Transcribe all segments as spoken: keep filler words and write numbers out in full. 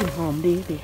หอมดีดิ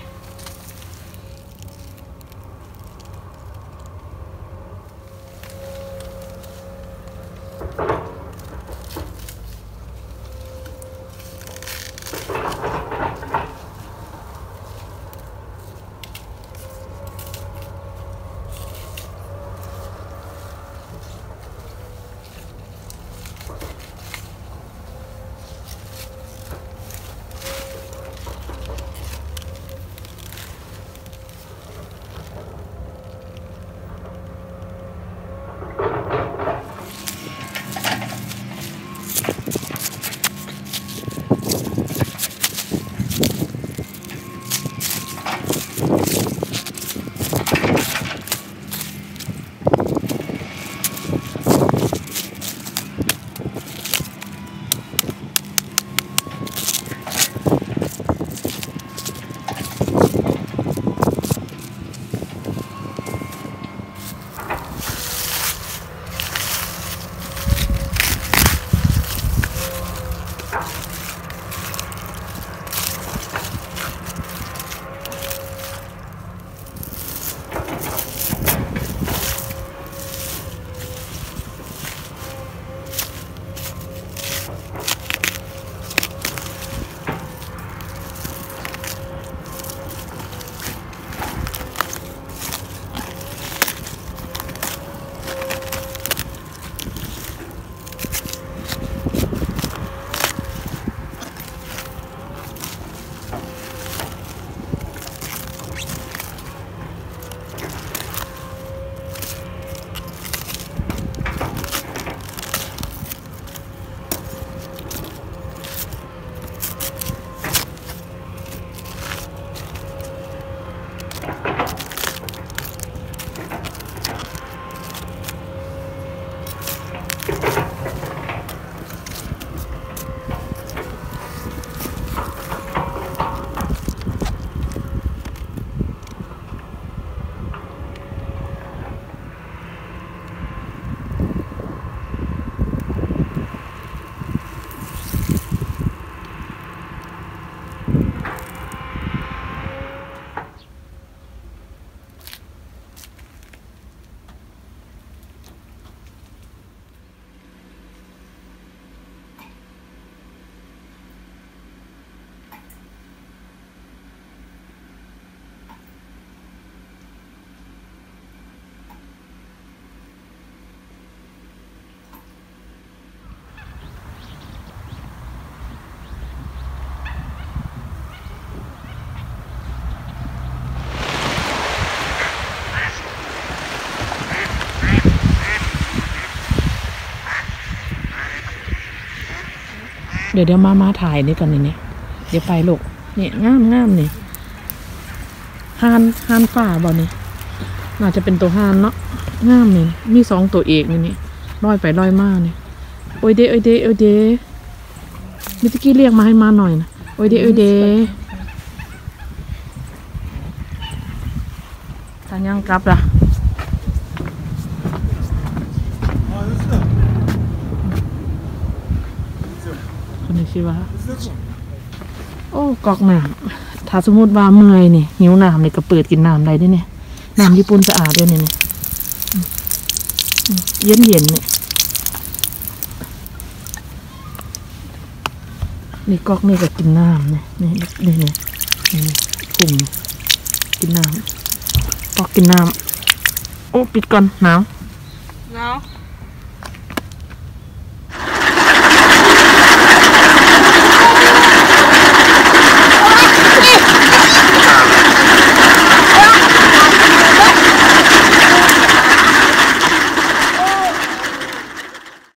เดี๋ยวเดี๋ยวมามาถ่ายนี่ก่อนนี่เนี่ยเดี๋ยวไปลูกเนี่ยงามงามนี่ฮานฮานฝ่าบ่นี่น่าจะเป็นตัวฮานเนาะงามนี่มีสองตัวเอกนี่นี่ลอยไปลอยมานี่โอ้ยเดโอ้ยเดโอ้ยเดมิตกี้เรียกมาให้มาหน่อยนะโอ้ยเดโอ้ยเดทางยังกลับล่ะคนนี้ชื่อว่าโอ้กอกน้ำถ้าสมมติว่าเมื่อยเนี่ยหิวน้ำเนี่ยก็เปิดกินน้ำได้ด้วยเนี่ยน้ำญี่ปุ่นสะอาดด้วยเนี่ยเย็นเย็นเนี่ยนี่กอกนี่ก็กินน้ำเนี่ยนี่นี่นี่นี่กลุ่มกินน้ำกอกกินน้ำโอ้ปิดก่อนหนาวหนาว